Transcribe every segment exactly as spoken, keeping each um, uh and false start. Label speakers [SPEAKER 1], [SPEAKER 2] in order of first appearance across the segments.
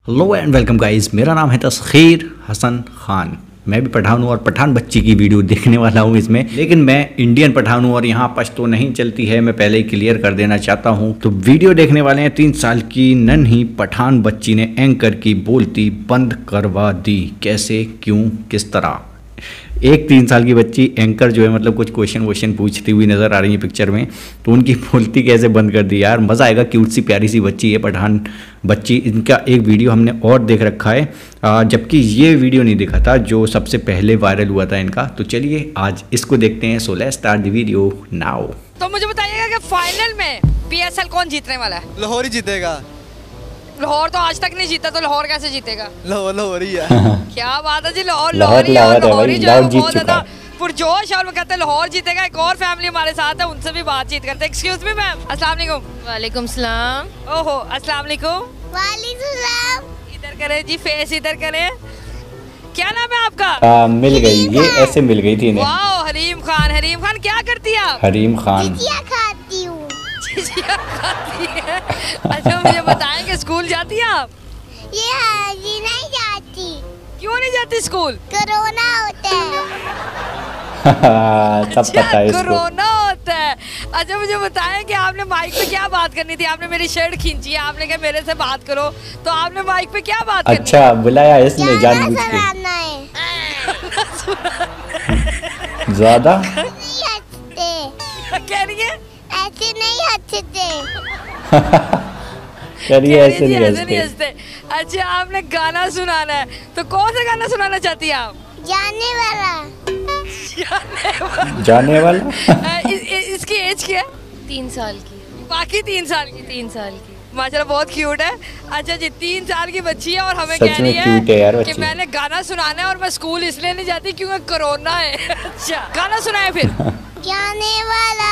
[SPEAKER 1] Hello and welcome guys, मेरा नाम है तस्खीर हसन खान। मैं भी पठान हूँ और पठान बच्ची की वीडियो देखने वाला हूँ इसमें, लेकिन मैं इंडियन पठान हूँ और यहाँ पश्तो नहीं चलती है। मैं पहले ही क्लियर कर देना चाहता हूँ। तो वीडियो देखने वाले हैं तीन साल की नन्ही पठान बच्ची ने एंकर की बोलती बंद करवा दी। कैसे, क्यों, किस तरह? एक तीन साल की बच्ची एंकर जो है मतलब कुछ क्वेश्चन वोश्चन पूछती हुई नज़र आ रही है पिक्चर में, तो उनकी बोलती कैसे बंद कर दी यार। मज़ा आएगा। क्यूट सी प्यारी सी बच्ची है पठान बच्ची। इनका एक वीडियो हमने और देख रखा है, जबकि ये वीडियो नहीं देखा था जो सबसे पहले वायरल हुआ था इनका। तो चलिए आज इसको देखते हैं। So let's start the video now.
[SPEAKER 2] तो मुझे बताइएगा कि फाइनल में पीएसएल कौन जीतने वाला है?
[SPEAKER 3] लाहौर ही जीतेगा।
[SPEAKER 2] लाहौर तो आज तक नहीं जीता, तो लाहौर कैसे जीतेगा?
[SPEAKER 3] लाहौर लाहौर ही है।
[SPEAKER 2] क्या बात है जी। लाहौर
[SPEAKER 1] लाहौर
[SPEAKER 2] लाहौर
[SPEAKER 1] ही लाहौर जीत चुका है।
[SPEAKER 2] पुरजोश और वो कहते हैं लाहौर जीतेगा। एक और फैमिली हमारे साथ है, उनसे भी बातचीत करते हैं। एक्सक्यूज मी मैम, अस्सलाम वालेकुम।
[SPEAKER 4] वालेकुम सलाम।
[SPEAKER 2] ओहो, अस्सलाम वालेकुम।
[SPEAKER 4] वालेकुम सलाम।
[SPEAKER 2] इधर करें जी, फेस इधर करें। क्या नाम है आपका?
[SPEAKER 1] आ, मिल गई, ये ऐसे मिल गई थी इन्हें।
[SPEAKER 2] वाओ, हरीम खान। हरीम खान क्या करती है आप?
[SPEAKER 1] हरीम खान
[SPEAKER 4] जिजिया खाती हूँ।
[SPEAKER 2] जिजिया खाती है। अच्छा मुझे बताएं कि स्कूल जाती है आप?
[SPEAKER 4] ये हाजी नहीं जाती।
[SPEAKER 2] क्यों नहीं जाती स्कूल?
[SPEAKER 4] कोरोना होता है।
[SPEAKER 1] सब पता है इसको।
[SPEAKER 2] कोरोना होता है। अच्छा मुझे बताएं कि आपने माइक पे क्या बात करनी थी? आपने मेरी शर्ट खींची है, आपने कहा मेरे से बात करो, तो आपने माइक पे क्या बात करनी?
[SPEAKER 1] अच्छा बुलाया इसने जानबूझ के।
[SPEAKER 4] सुनाना है।
[SPEAKER 1] ज्यादा
[SPEAKER 4] नहीं हंसते।
[SPEAKER 2] कह रही है
[SPEAKER 4] ऐसे नहीं हंसते।
[SPEAKER 1] करिए,
[SPEAKER 2] कह रही
[SPEAKER 1] ऐसे
[SPEAKER 2] है जी,
[SPEAKER 1] नहीं
[SPEAKER 2] ऐसे नहीं
[SPEAKER 1] हंसते।
[SPEAKER 2] हंसते। अच्छा आपने गाना सुनाना है, तो कौन सा गाना सुनाना चाहती है आप?
[SPEAKER 4] जाने वाला।
[SPEAKER 2] जाने वाला।
[SPEAKER 1] जाने वाला।
[SPEAKER 2] इस, इस, इसकी एज क्या है?
[SPEAKER 4] तीन साल की।
[SPEAKER 2] बाकी तीन साल की।
[SPEAKER 4] तीन साल की।
[SPEAKER 2] माशाल्लाह बहुत क्यूट है। अच्छा जी, तीन साल की बच्ची है और हमें
[SPEAKER 1] सच
[SPEAKER 2] कह रही
[SPEAKER 1] में क्यूट है यार
[SPEAKER 2] है कि
[SPEAKER 1] बच्ची।
[SPEAKER 2] मैंने गाना सुनाना है और मैं स्कूल इसलिए नहीं जाती क्योंकि कोरोना है। अच्छा गाना सुनाए फिर।
[SPEAKER 4] जाने वाला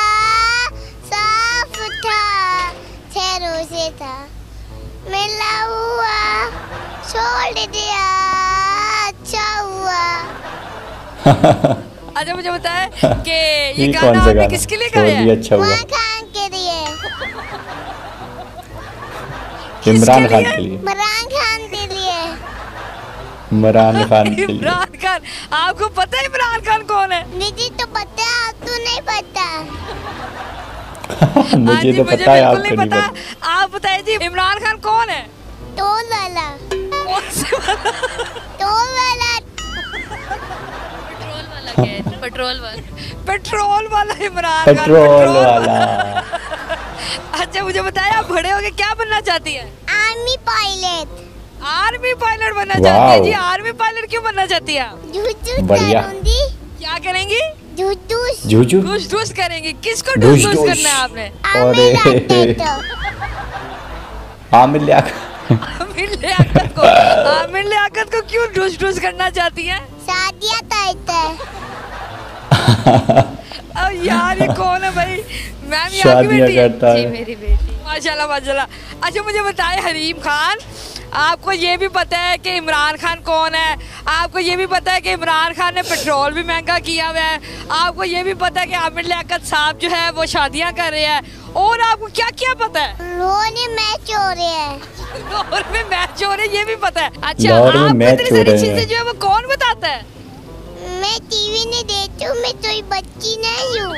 [SPEAKER 4] साफ था, शहरों से था, मिला हुआ छोड़ दिया, अच्छा हुआ।
[SPEAKER 2] अच्छा मुझे बताए कि ये
[SPEAKER 1] ये
[SPEAKER 2] गाना
[SPEAKER 1] कौन सा
[SPEAKER 2] आपने
[SPEAKER 1] गाना?
[SPEAKER 2] किसके लिए
[SPEAKER 1] छोड़
[SPEAKER 2] गाया
[SPEAKER 1] दिया,
[SPEAKER 2] है?
[SPEAKER 1] अच्छा हुआ।
[SPEAKER 4] वहाँ खान के लिए।
[SPEAKER 1] इमरान
[SPEAKER 2] किसके
[SPEAKER 1] खान
[SPEAKER 2] लिए?
[SPEAKER 1] के लिए।
[SPEAKER 4] इमरान खान के लिए।
[SPEAKER 1] इमरान खान के लिए।
[SPEAKER 2] इमरान खान। आपको पता है इमरान खान कौन है?
[SPEAKER 4] मुझे तो पता है, आपको नहीं पता।
[SPEAKER 2] हाँ
[SPEAKER 1] मुझे
[SPEAKER 2] जी,
[SPEAKER 1] तो
[SPEAKER 2] मुझे
[SPEAKER 1] पता है,
[SPEAKER 2] बिल्कुल
[SPEAKER 1] आपको
[SPEAKER 2] नहीं
[SPEAKER 1] नहीं
[SPEAKER 2] पता।
[SPEAKER 1] पता।
[SPEAKER 2] आप बताइए जी इमरान खान कौन है?
[SPEAKER 4] टोल वाला।
[SPEAKER 2] कौन से वाला?
[SPEAKER 4] टोल वाला।
[SPEAKER 5] पेट्रोल वाला क्या है? पेट्रोल वाला।
[SPEAKER 2] पेट्रोल वाला इमरान खान।
[SPEAKER 1] पेट्रोल वाला।
[SPEAKER 2] अच्छा मुझे बताए आप बड़े होके क्या बनना चाहती हैं?
[SPEAKER 4] Army pilot.
[SPEAKER 2] आर्मी पायलट बनना
[SPEAKER 1] वाओ।
[SPEAKER 2] चाहती है जी। आर्मी पायलट क्यों बनना चाहती है आप?
[SPEAKER 4] झूठूस
[SPEAKER 1] बढ़िया।
[SPEAKER 4] करूंगी।
[SPEAKER 2] क्या करेंगी?
[SPEAKER 4] झूठूस।
[SPEAKER 1] जूजू।
[SPEAKER 2] ठूस ठूस करेंगी। किसको
[SPEAKER 1] ठूस
[SPEAKER 2] ठूस ठूस
[SPEAKER 1] ठूस।
[SPEAKER 2] करना है आपने?
[SPEAKER 4] आमिर
[SPEAKER 1] अरे।
[SPEAKER 4] आते तो।
[SPEAKER 1] आमिर लिया।
[SPEAKER 2] आमिर लियाकत को आमिर लियाकत को क्यों ठूस ठूस करना चाहती है?
[SPEAKER 4] शादियाँ करते हैं।
[SPEAKER 2] अब यार ये कौन है भाई? मैम ये आपकी
[SPEAKER 1] शादियाँ
[SPEAKER 2] बेटी है?
[SPEAKER 1] करता
[SPEAKER 5] जी
[SPEAKER 1] है।
[SPEAKER 5] मेरी बेटी।
[SPEAKER 2] माशाल्लाह माशाल्लाह। अच्छा मुझे बताए हरीम खान, आपको ये भी पता है कि इमरान खान कौन है? आपको ये भी पता है कि इमरान खान ने पेट्रोल भी महंगा किया हुआ है? आपको ये भी पता है कि आमिर लियाकत साहब जो है वो शादियां कर रहे हैं? और आपको क्या क्या पता है?
[SPEAKER 4] उन्होंने मैच हो रहे हैं।
[SPEAKER 2] लाहौर में मैच हो रहे हैं, ये भी पता है? अच्छा
[SPEAKER 1] लाहौर में
[SPEAKER 2] आपको
[SPEAKER 1] मैच
[SPEAKER 2] इतनी
[SPEAKER 1] हो
[SPEAKER 2] सारी
[SPEAKER 1] रहे
[SPEAKER 2] चीजें
[SPEAKER 1] हैं।
[SPEAKER 2] जो है वो कौन बताता है?
[SPEAKER 4] मैं टीवी नहीं देखती हूँ, मैं कोई बच्ची नहीं हूँ।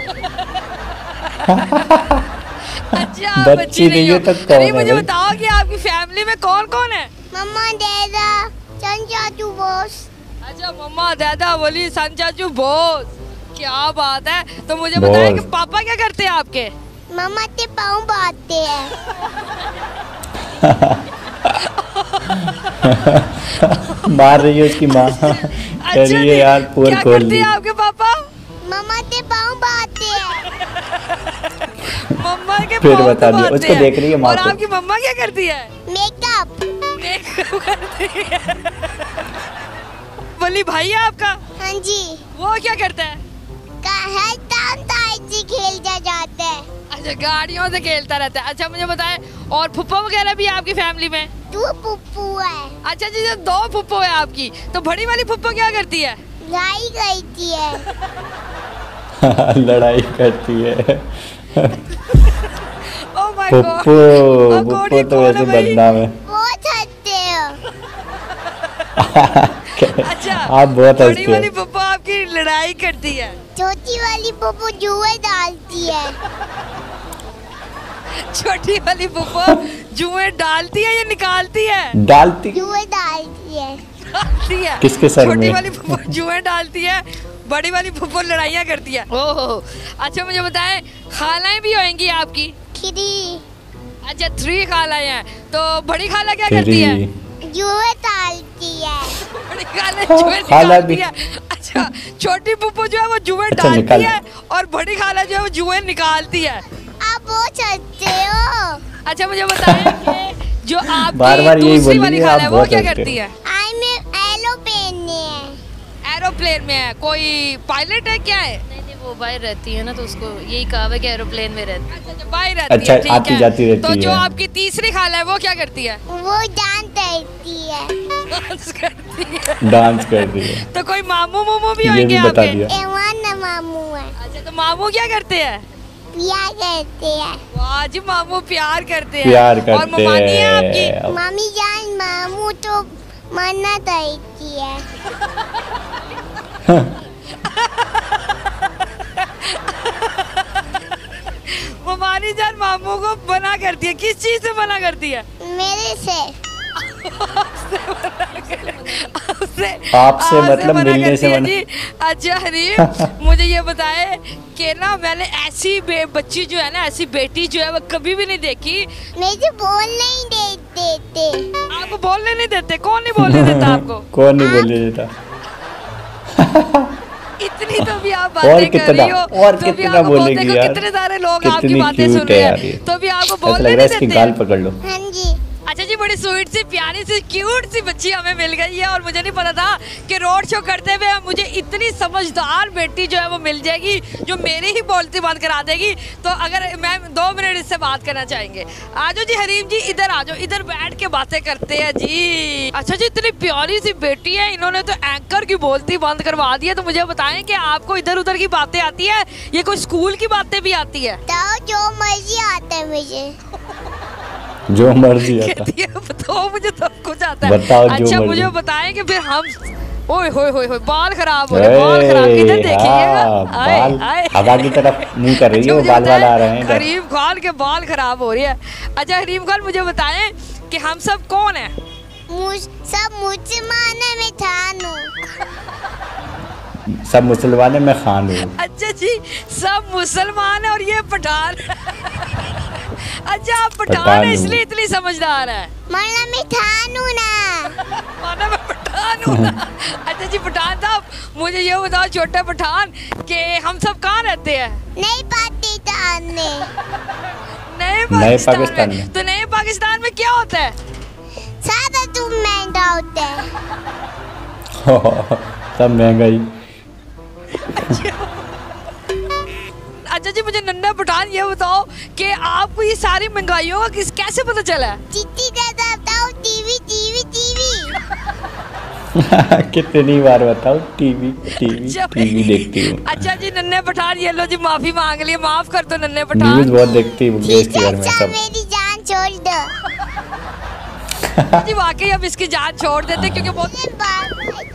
[SPEAKER 2] अच्छा आप
[SPEAKER 1] बच्ची
[SPEAKER 2] बच्ची
[SPEAKER 1] नहीं
[SPEAKER 2] नहीं
[SPEAKER 1] हो
[SPEAKER 2] हो।
[SPEAKER 1] तो कौन
[SPEAKER 2] अरे
[SPEAKER 1] है
[SPEAKER 2] मुझे
[SPEAKER 1] भाई?
[SPEAKER 2] बताओ कि आपकी फैमिली में कौन कौन है?
[SPEAKER 4] मम्मा डैडा चाचू बॉस।
[SPEAKER 2] अच्छा मम्मा दादा बोली सन चाचू बोस। क्या बात है। तो मुझे बताया कि
[SPEAKER 1] बोस।
[SPEAKER 2] पापा क्या करते हैं आपके?
[SPEAKER 4] मम्मा के पाँव बांधते हैं।
[SPEAKER 1] मार रही है उसकी माँ। कह
[SPEAKER 2] अच्छा
[SPEAKER 1] रही
[SPEAKER 2] जी,
[SPEAKER 1] है यार पोर
[SPEAKER 2] क्या
[SPEAKER 1] खोल
[SPEAKER 2] करते
[SPEAKER 1] दी।
[SPEAKER 2] हैं आपके पापा?
[SPEAKER 4] मम्मा के पाँव बांधते हैं।
[SPEAKER 2] मम्मा के
[SPEAKER 1] फिर
[SPEAKER 2] पाँव
[SPEAKER 1] बता दिया,
[SPEAKER 2] दबाते
[SPEAKER 1] उसको
[SPEAKER 2] हैं।
[SPEAKER 1] देख रही है माँ
[SPEAKER 2] और
[SPEAKER 1] को।
[SPEAKER 2] आपकी मम्मा क्या करती है?
[SPEAKER 4] मेकअप।
[SPEAKER 2] मेकअप करती है। बोली भाई है आपका?
[SPEAKER 4] हाँ जी।
[SPEAKER 2] वो क्या करता है?
[SPEAKER 4] हर टाइम ताइजी खेलता जाता है।
[SPEAKER 2] अच्छा गाड़ियों से खेलता रहता है। अच्छा मुझे बताए और फुप्पा वगैरह भी है आपकी फैमिली में?
[SPEAKER 4] तू पुप्पू है।
[SPEAKER 2] अच्छा जी, जो दो फुप्पो है आपकी, तो बड़ी वाली फुप्पो क्या करती है?
[SPEAKER 4] लड़ाई करती है।
[SPEAKER 1] लड़ाई करती है।
[SPEAKER 2] Oh my God.
[SPEAKER 1] पुप्पो, पुप्पो तो वैसे बदनाम है।
[SPEAKER 4] बहुत हंसते हो।
[SPEAKER 2] अच्छा,
[SPEAKER 1] आप बहुत
[SPEAKER 2] बड़ी
[SPEAKER 1] हंसते
[SPEAKER 2] वाली
[SPEAKER 1] हैं।
[SPEAKER 2] पप्पू आपकी लड़ाई करती है,
[SPEAKER 4] छोटी वाली पप्पू जुए डालती है।
[SPEAKER 2] छोटी वाली पप्पू जुए डालती है या निकालती है?
[SPEAKER 1] डालती
[SPEAKER 4] जुए डालती है।
[SPEAKER 2] डालती है।
[SPEAKER 1] किसके सर
[SPEAKER 2] छोटी
[SPEAKER 1] में?
[SPEAKER 2] वाली पप्पू जुए डालती है, बड़ी वाली पप्पू लड़ाइयाँ करती है। ओहो, अच्छा मुझे बताएं, खालाएं भी होंगी आपकी?
[SPEAKER 4] खिरी
[SPEAKER 2] अच्छा, थ्री खालाएं हैं, तो बड़ी खाला क्या करती है?
[SPEAKER 4] जुए डालती है।
[SPEAKER 2] बड़ी खाला जुए
[SPEAKER 1] खाला
[SPEAKER 2] निकालती
[SPEAKER 1] भी-
[SPEAKER 2] है। अच्छा, छोटी पप्पू जो है वो जुए
[SPEAKER 1] अच्छा,
[SPEAKER 2] डालती
[SPEAKER 1] निकाल-
[SPEAKER 2] है और बड़ी खाला जो है वो जुए निकालती है।
[SPEAKER 4] आप वो सकते हो।
[SPEAKER 2] अच्छा मुझे बताएं कि जो आपकी
[SPEAKER 1] बार बार यही
[SPEAKER 2] दूसरी
[SPEAKER 1] बोल
[SPEAKER 2] वाली
[SPEAKER 1] रही है,
[SPEAKER 2] खाला
[SPEAKER 1] आप
[SPEAKER 2] है वो
[SPEAKER 1] बहुत
[SPEAKER 2] क्या
[SPEAKER 1] हंसते
[SPEAKER 2] करती
[SPEAKER 1] हो।
[SPEAKER 2] है?
[SPEAKER 4] आई में एरोप्लेन में है।
[SPEAKER 2] एरोप्लेन में है, कोई पायलट है क्या है?
[SPEAKER 5] नहीं नहीं वो बाहर रहती है ना, तो उसको यही कहा है कि एरोप्लेन में रहती है।
[SPEAKER 2] अच्छा, अच्छा, बाहर रहती
[SPEAKER 1] अच्छा,
[SPEAKER 2] है, ठीक
[SPEAKER 1] आती
[SPEAKER 2] है।
[SPEAKER 1] जाती रहती
[SPEAKER 2] तो जो
[SPEAKER 1] है।
[SPEAKER 2] आपकी तीसरी खाला है वो क्या करती है?
[SPEAKER 4] वो डांस करती है।
[SPEAKER 2] डांस करती है।
[SPEAKER 1] डांस करती है।
[SPEAKER 2] तो कोई मामू मामू भी
[SPEAKER 1] ये
[SPEAKER 2] होंगे
[SPEAKER 1] भी बता
[SPEAKER 2] आपके?
[SPEAKER 1] दिया।
[SPEAKER 4] एवान न मामू है।
[SPEAKER 2] अच्छा, तो मामू क्या करते हैं?
[SPEAKER 4] प्यार करते हैं।
[SPEAKER 2] वाह जी, मामू प्यार करते हैं।
[SPEAKER 1] प्यार
[SPEAKER 2] और
[SPEAKER 1] करते
[SPEAKER 2] ममानी है आपकी?
[SPEAKER 1] हैं।
[SPEAKER 4] मामी जान मामू तो मना करती है।
[SPEAKER 2] ममानी जान मामू को मना करती है, किस चीज से मना करती है?
[SPEAKER 4] मेरे से
[SPEAKER 2] उससे
[SPEAKER 1] आपसे मतलब
[SPEAKER 2] मना
[SPEAKER 1] मिलने
[SPEAKER 2] करती
[SPEAKER 1] से
[SPEAKER 2] है
[SPEAKER 1] मना-
[SPEAKER 2] जी। अच्छा हरीम, मुझे ये बताए कि ना मैंने ऐसी बे- बच्ची जो है ना, ऐसी बेटी जो है वो कभी भी नहीं देखी।
[SPEAKER 4] मुझे बोलने ही दे देते।
[SPEAKER 2] आपको बोलने नहीं देते? कौन नहीं बोलने देता आपको?
[SPEAKER 1] कौन नहीं बोले देता?
[SPEAKER 2] इतनी तो भी आप
[SPEAKER 1] और
[SPEAKER 2] बातें कर
[SPEAKER 1] कितना-
[SPEAKER 2] रही हो,
[SPEAKER 1] और
[SPEAKER 2] तो भी
[SPEAKER 1] कितना
[SPEAKER 2] आपको बोलते
[SPEAKER 1] बोलेगी
[SPEAKER 2] हो,
[SPEAKER 1] यार?
[SPEAKER 2] कितने सारे लोग
[SPEAKER 1] कितनी
[SPEAKER 2] आपकी बातें सुन
[SPEAKER 1] क्यूट
[SPEAKER 2] रहे
[SPEAKER 1] है यार ये।
[SPEAKER 2] हैं, तो भी आपको
[SPEAKER 1] ऐसा
[SPEAKER 2] बोलने
[SPEAKER 1] लग रहा
[SPEAKER 2] नहीं
[SPEAKER 1] है इसकी
[SPEAKER 2] देते
[SPEAKER 1] गाल
[SPEAKER 2] हैं।
[SPEAKER 1] पकड़ लो।
[SPEAKER 4] हाँ जी।
[SPEAKER 2] अच्छा जी, बड़ी स्वीट सी प्यारी सी क्यूट सी बच्ची हमें मिल गई है और मुझे नहीं पता था कि रोड शो करते हुए मुझे इतनी समझदार बेटी जो है वो मिल जाएगी जो मेरी ही बोलती बंद करा देगी। तो अगर मैम दो मिनट इससे बात करना चाहेंगे। आजो जी हरीम जी, इधर आजो, इधर बैठ के बातें करते हैं जी। अच्छा जी, इतनी प्यारी सी बेटी है, इन्होंने तो एंकर की बोलती बंद करवा दी है। तो मुझे बताएं कि आपको इधर उधर की बातें आती है, ये कोई स्कूल की बातें भी आती है?
[SPEAKER 4] तो जो मर्जी आता है मुझे।
[SPEAKER 1] जो मर्जी आता।
[SPEAKER 2] कहती है बताओ, मुझे सब कुछ आता है।
[SPEAKER 1] बताओ जो
[SPEAKER 2] अच्छा
[SPEAKER 1] मर्जी।
[SPEAKER 2] मुझे बताएं कि फिर हम ओए होए होए होए बाल खराब हो रहे, बाल खराब इधर
[SPEAKER 1] ए,
[SPEAKER 2] देखिएगा।
[SPEAKER 1] हाँ,
[SPEAKER 2] आए,
[SPEAKER 1] बाल
[SPEAKER 2] आए।
[SPEAKER 1] हवा की तरफ मुंह कर रही है, वो
[SPEAKER 2] मुझे
[SPEAKER 1] बाल बाल
[SPEAKER 2] बताएं,
[SPEAKER 1] आ रहे हैं इधर।
[SPEAKER 2] हरीम खान के बाल खराब हो रही है। अच्छा हरीम खान, मुझे बताएं कि हम सब कौन है?
[SPEAKER 4] मुझ सब मुसलमान है, मैं खान हूँ।
[SPEAKER 1] सब मुसलमान है, मैं खान हूँ।
[SPEAKER 2] अच्छा जी, सब मुसलमान है और ये पठान। अच्छा, आप पठान
[SPEAKER 1] पठान
[SPEAKER 2] है
[SPEAKER 1] हूँ।
[SPEAKER 2] इसलिए इतनी समझदार है।
[SPEAKER 4] मरना मैं खान हूँ ना।
[SPEAKER 2] माना मैं पठान हूँ ना। अच्छा जी पठान साहब, मुझे ये बताओ छोटे पठान कि हम सब कहाँ रहते हैं?
[SPEAKER 4] नहीं पाकिस्तान में।
[SPEAKER 2] नए
[SPEAKER 1] नए
[SPEAKER 2] पाकिस्तान,
[SPEAKER 1] पाकिस्तान
[SPEAKER 2] में।
[SPEAKER 1] में।
[SPEAKER 2] तो नए पाकिस्तान में क्या होता है?
[SPEAKER 4] सादा तुम महंगा होता है।
[SPEAKER 1] सब महंगाई।
[SPEAKER 2] अच्छा जी, मुझे नन्ना पठान ये बताओ कि आपको ये सारी महंगाइयों का किस कैसे पता चला है?
[SPEAKER 4] चिट्ठी दादा बताओ, टीवी टीवी टीवी।
[SPEAKER 1] कितनी बार बताओ, टीवी टीवी
[SPEAKER 2] अच्छा
[SPEAKER 1] टीवी देखती हूँ।
[SPEAKER 2] अच्छा जी नन्हे पठान, ये लो जी माफी मांग लिया, माफ कर दो नन्हे
[SPEAKER 1] न्यूज
[SPEAKER 2] पठान
[SPEAKER 1] बहुत देखती हूँ देश के घर में
[SPEAKER 4] अच्छा
[SPEAKER 1] सब।
[SPEAKER 4] मेरी जान छोड़ दो।
[SPEAKER 2] जी वाकई अब इसकी जान छोड़ देते क्योंकि बहुत
[SPEAKER 4] ये बात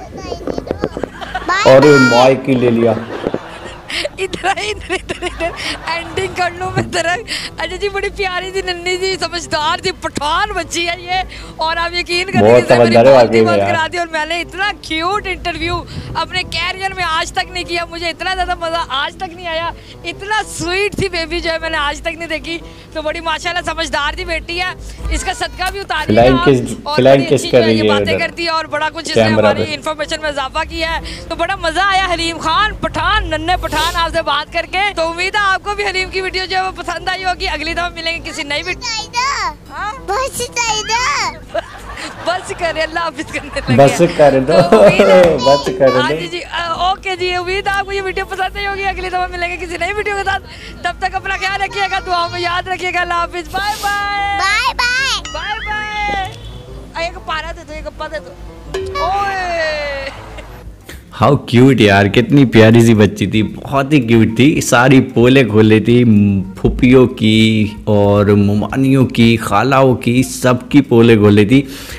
[SPEAKER 4] बाय
[SPEAKER 1] और
[SPEAKER 4] बाय।
[SPEAKER 1] माई की ले लिया।
[SPEAKER 2] इधर इधर इधर इधर एंडिंग कर लूं मैं तरह। अच्छा जी, बड़ी प्यारी सी नन्ही सी समझदार सी पठान बच्ची है ये, और आप यकीन
[SPEAKER 1] बहुत
[SPEAKER 2] करेंगे मेरी
[SPEAKER 1] समझदार है
[SPEAKER 2] बोलती
[SPEAKER 1] वाकई में
[SPEAKER 2] बंद
[SPEAKER 1] यार।
[SPEAKER 2] करा दी। और मैंने इतना क्यूट इंटरव्यू अपने कैरियर में आज तक नहीं किया, मुझे इतना ज़्यादा मज़ा आज तक नहीं आया। इतना स्वीट सी बेबी जो है मैंने आज तक नहीं देखी। तो बड़ी माशाल्लाह समझदार सी बेटी है, इसका सदका भी उतारिएगा
[SPEAKER 1] फ्लाइंग
[SPEAKER 2] आप।
[SPEAKER 1] किस-
[SPEAKER 2] और
[SPEAKER 1] फ्लाइंग
[SPEAKER 2] बड़ी
[SPEAKER 1] किस
[SPEAKER 2] अच्छी
[SPEAKER 1] कर
[SPEAKER 2] जो है
[SPEAKER 1] रही
[SPEAKER 2] ये
[SPEAKER 1] है
[SPEAKER 2] बातें
[SPEAKER 1] उधर
[SPEAKER 2] करती है और बड़ा कुछ इसने
[SPEAKER 1] कैमरा
[SPEAKER 2] हमारी
[SPEAKER 1] पे।
[SPEAKER 2] इन्फॉर्मेशन में इजाफा किया है। तो बड़ा मजा आया हलीम खान पठान, नन्हे पठान आपसे बात करके। तो उम्मीद है आपको भी हलीम की वीडियो जो है वो पसंद आई होगी। अगली दफा मिलेंगे किसी नई वीडियो। हाँ?
[SPEAKER 4] बस चाहिए।
[SPEAKER 2] बस कर, अल्लाह हाफिज करने लगे
[SPEAKER 1] बस
[SPEAKER 2] हैं।
[SPEAKER 1] कर दो,
[SPEAKER 2] तो उम्मीद है-
[SPEAKER 1] बस कर
[SPEAKER 2] हाँ
[SPEAKER 1] दो।
[SPEAKER 2] जी जी, अ, ओके जी, उम्मीद है आपको ये वीडियो पसंद आई होगी। अगली दफा मिलेंगे किसी नई वीडियो के साथ। तब तक अपना ख्याल रखिएगा, दुआओं में याद रखिएगा। अल्लाह हाफिज, bye bye
[SPEAKER 4] bye bye.
[SPEAKER 2] Bye bye. एक पारा दे दो, एक गप्पा दे दो। ओए
[SPEAKER 1] हाउ क्यूट यार, कितनी प्यारी सी बच्ची थी, बहुत ही क्यूट थी। सारी पोले खोले थी, फुपियों की और मुमानियों की, खालाओं की, सबकी पोले खोले थी।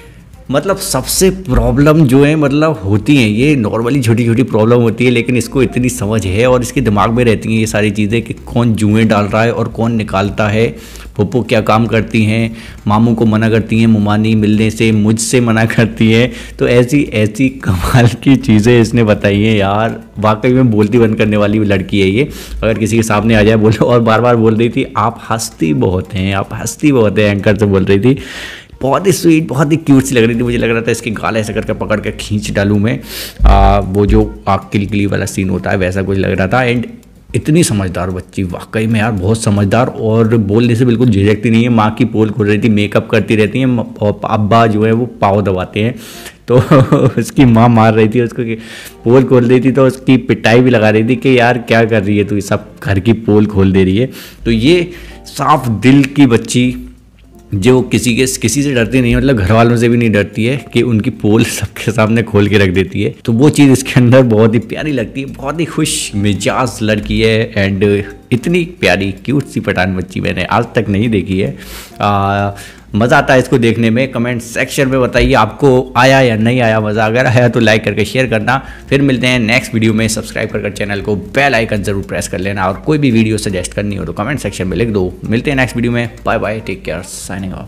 [SPEAKER 1] मतलब सबसे प्रॉब्लम जो है मतलब होती हैं, ये नॉर्मली छोटी छोटी प्रॉब्लम होती है, लेकिन इसको इतनी समझ है और इसके दिमाग में रहती हैं ये सारी चीज़ें कि कौन जुएं डाल रहा है और कौन निकालता है, पप्पू क्या काम करती हैं, मामू को मना करती हैं मुमानी मिलने से, मुझसे मना करती हैं। तो ऐसी ऐसी कमाल की चीज़ें इसने बताई हैं यार, वाकई में बोलती बंद करने वाली लड़की है ये। अगर किसी के सामने आ जाए बोलो, और बार बार बोल रही थी आप हंसती बहुत हैं, आप हंसती बहुत हैं, एंकर से बोल रही थी। बहुत ही स्वीट, बहुत ही क्यूट सी लग रही थी। मुझे लग रहा था इसके गाल ऐसे करके पकड़ के खींच डालूं मैं, आ, वो जो आग किलकिली वाला सीन होता है वैसा कुछ लग रहा था। एंड इतनी समझदार बच्ची, वाकई में यार बहुत समझदार, और बोलने से बिल्कुल झिझकती नहीं है। माँ की पोल खोल रही थी, मेकअप करती रहती हैं, और अब्बा जो है वो पाँव दबाते हैं, तो उसकी माँ मार रही थी उसको कि पोल खोल रही थी, तो उसकी पिटाई भी लगा रही थी कि यार क्या कर रही है तू, सब घर की पोल खोल दे रही है। तो ये साफ दिल की बच्ची जो किसी के किसी से डरती नहीं, मतलब घर वालों से भी नहीं डरती है, कि उनकी पोल सबके सामने खोल के रख देती है। तो वो चीज़ इसके अंदर बहुत ही प्यारी लगती है। बहुत ही खुश मिजाज लड़की है, एंड इतनी प्यारी क्यूट सी पठान बच्ची मैंने आज तक नहीं देखी है। आ, मज़ा आता है इसको देखने में। कमेंट सेक्शन में बताइए आपको आया या नहीं आया मज़ा। अगर आया तो लाइक करके शेयर करना। फिर मिलते हैं नेक्स्ट वीडियो में। सब्सक्राइब कर चैनल को बेल आइकन ज़रूर प्रेस कर लेना, और कोई भी वीडियो सजेस्ट करनी हो तो कमेंट सेक्शन में लिख दो। मिलते हैं नेक्स्ट वीडियो में। Bye bye, take care, signing of.